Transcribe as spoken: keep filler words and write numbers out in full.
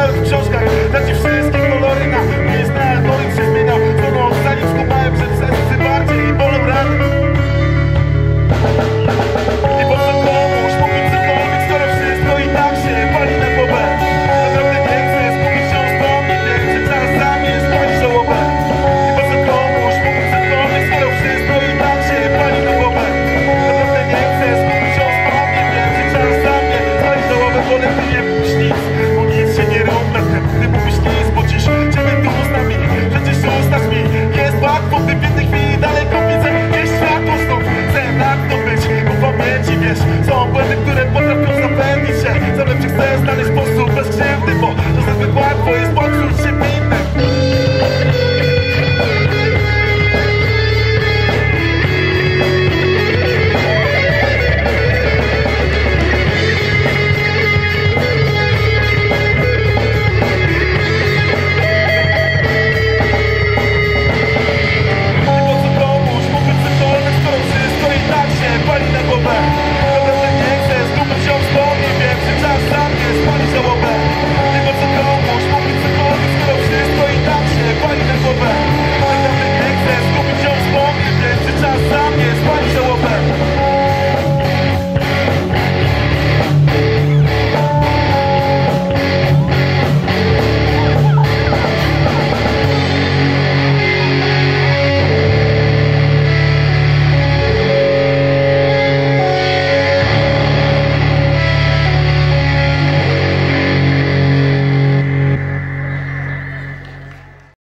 nawet w książkach. Dać ci wszystkie kolory na miejsc, na algorytm się zmieniał. Znowu zanim skupałem, że serce bardziej i bolą rany. I po co komuś mówić cokolwiek, skoro wszystko i tak się pali na głowę. Naprawdę nie chcę skupić się w mnie, wiem, że czas za mnie stoi żałobę. I po co komuś mówić cokolwiek, skoro wszystko i tak się pali na głowę. Naprawdę nie chcę skupić się w mnie, wiem, że czas za mnie stoi żałobę. Wolę ty nie mówisz nic, bo nic się nie równa temu. Ty mówisz nic, bo dziś ciebie tu ustami. Przecież ustasz mi, jest łatwo, ty w jednej chwili daleko widzę. Jest światło znów, chcę tak to być, bo w pamięci wiesz, są błędy, które potrafią zapędzić się. Za lepszy chcę znaleźć sposób bez krzywdy, bo to zbyt łatwo jest.